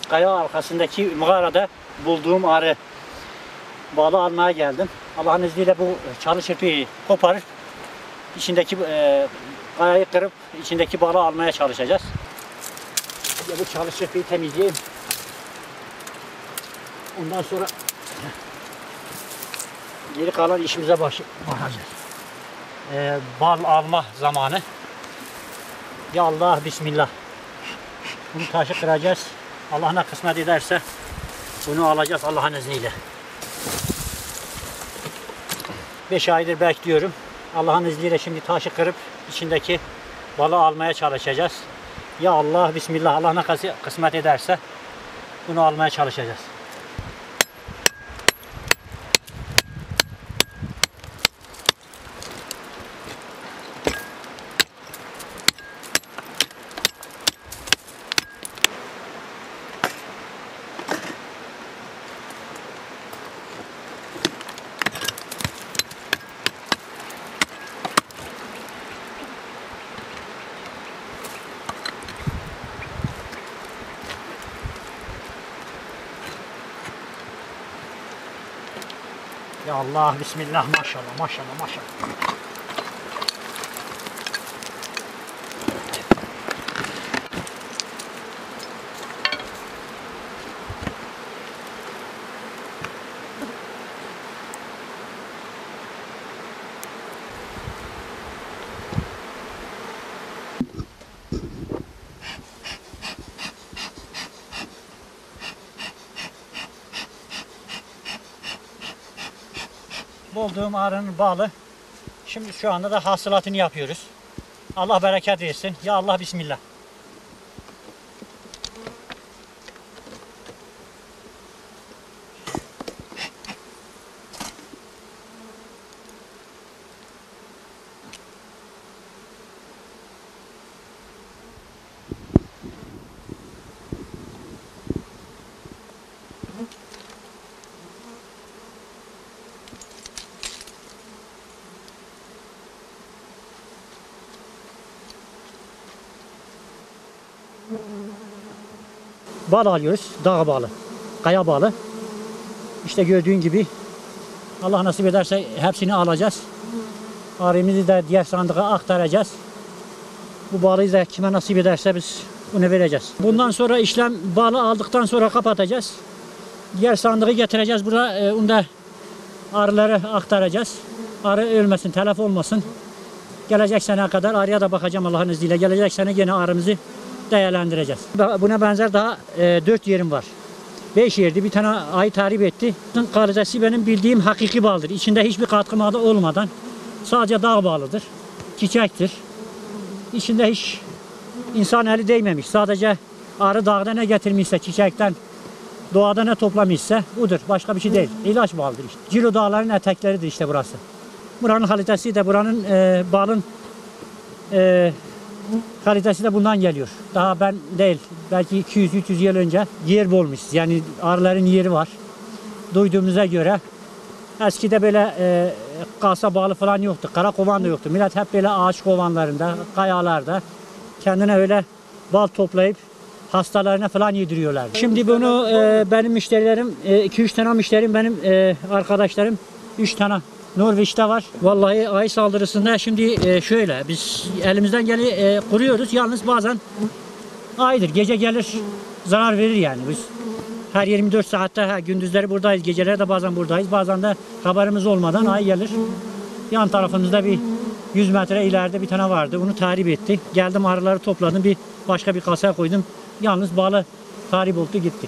kaya arkasındaki mağarada bulduğum arı balı almaya geldim. Allah'ın izniyle bu çalı çırpıyı koparıp içindeki kayayı kırıp içindeki balı almaya çalışacağız. Ya bu çalı çırpıyı temizleyeyim. Ondan sonra geri kalan işimize bakacağız. Bal alma zamanı. Ya Allah, Bismillah. Bunu taşı kıracağız. Allah ne kısmet ederse bunu alacağız Allah'ın izniyle. 5 aydır bekliyorum. Allah'ın izniyle şimdi taşı kırıp içindeki balı almaya çalışacağız. Ya Allah, Bismillah. Allah ne kısmet ederse bunu almaya çalışacağız. Ya Allah, Bismillah, maşallah, maşallah, maşallah. Bulduğum arının balı. Şimdi şu anda da hasılatını yapıyoruz. Allah bereket versin. Ya Allah, Bismillah. Bal alıyoruz. Dağ balı, kaya balı. İşte gördüğün gibi Allah nasip ederse hepsini alacağız. Arımızı da diğer sandığa aktaracağız. Bu balı da kime nasip ederse biz bunu vereceğiz. Bundan sonra işlem balı aldıktan sonra kapatacağız. Diğer sandığı getireceğiz. Burada onu da arıları aktaracağız. Arı ölmesin, telef olmasın. Gelecek sene kadar arıya da bakacağım Allah'ın izniyle. Gelecek sene yine arımızı değerlendireceğiz. Buna benzer daha 4 yerim var. 5 yerdi. Bir tane ayı tarif etti. Kalitesi benim bildiğim hakiki baldır. İçinde hiçbir katkı madde olmadan sadece dağ balıdır. Çiçektir. İçinde hiç insan eli değmemiş. Sadece arı dağda ne getirmişse çiçekten, doğada ne toplamışsa budur. Başka bir şey değil. İlaç balıdır işte. Cilo dağların etekleridir işte burası. Buranın kalitesi de buranın balın kalitesi de bundan geliyor. Daha ben değil, belki 200-300 yıl önce yer bulmuş. Yani arıların yeri var. Duyduğumuza göre eskide böyle kasa balı falan yoktu. Kara kovan da yoktu. Millet hep böyle ağaç kovanlarında, kayalarda kendine öyle bal toplayıp hastalarına falan yediriyorlar. Şimdi bunu benim müşterilerim, 2-3 tane müşterim, benim arkadaşlarım 3 tane Norveç'te var. Vallahi ayı saldırısında şimdi şöyle biz elimizden geleni kuruyoruz. Yalnız bazen ayıdır. Gece gelir zarar verir yani. Biz her 24 saatte gündüzleri buradayız. Geceleri de bazen buradayız. Bazen de haberimiz olmadan ayı gelir. Yan tarafımızda bir 100 metre ileride bir tane vardı. Onu tahrip etti. Geldim arıları topladım. Başka bir kasaya koydum. Yalnız balı tahrip oldu gitti.